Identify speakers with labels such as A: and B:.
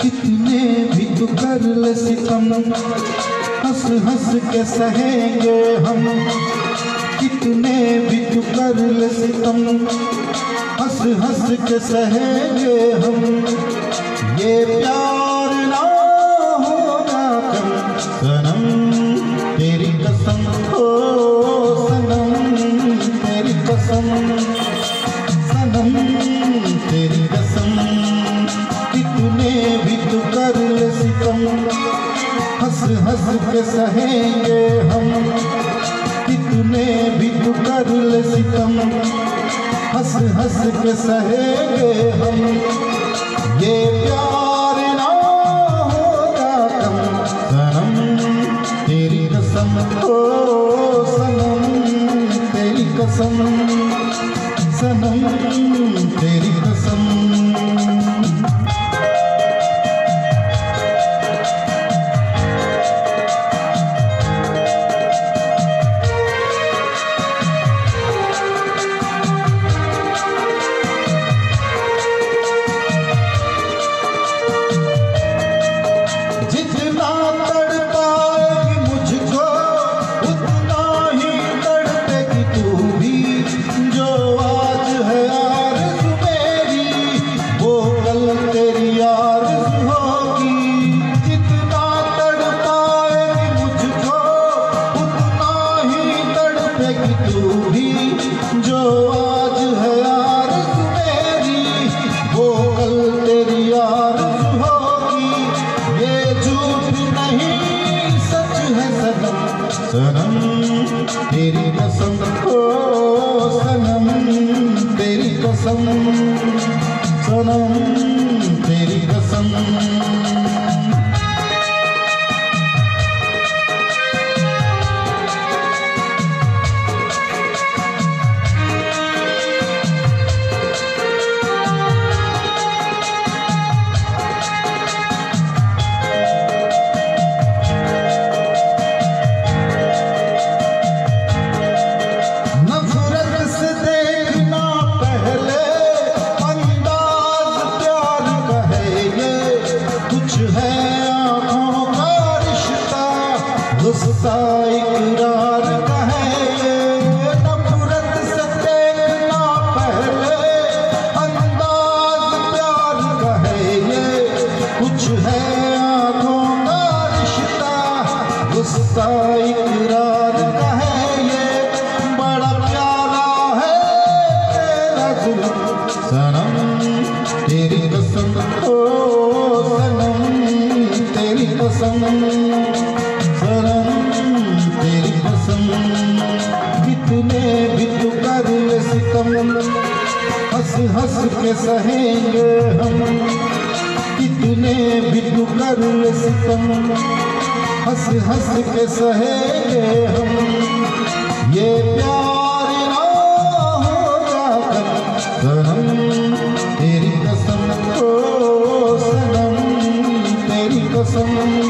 A: कितने भी तू कर ले सितम, हंस हंस के सहेंगे हम। कितने भी तू कर ले सितम, हंस हंस के सहेंगे हम। ये प्यार ना होगा कम सनम, तेरी कसम हो सनम, तेरी कसम सनम, तेरी कसम। कितने भी तू कर ले सितम, हंस हंस के सहेंगे हम। कितने भी तू कर ले सितम, हंस हंस के सहेंगे हम। ये प्यार ना होगा कम सनम, तेरी कसम हो सनम, तेरी कसम सनम, तेरी कसम। सनम तेरी कसम हो सनम, तेरी कसम सनम, तेरी कसम। इकरार का है ये, नफरत से देखना पहले, अंदाज प्यार का है ये। कुछ है आँखों का रिश्ता, गुस्सा इकरार का है ये। बड़ा प्यारा है तेरा जुल्म सनम, तेरी कसम हो सनम, तेरी कसम सनम, तेरी कसम। कितने भी तू कर ले सितम, हंस हंस के सहेंगे हम। कितने भी तू कर ले सितम, हंस हंस के सहेंगे हम। ये प्यार ना होगा कम सनम, तेरी कसम हो सनम, तेरी कसम।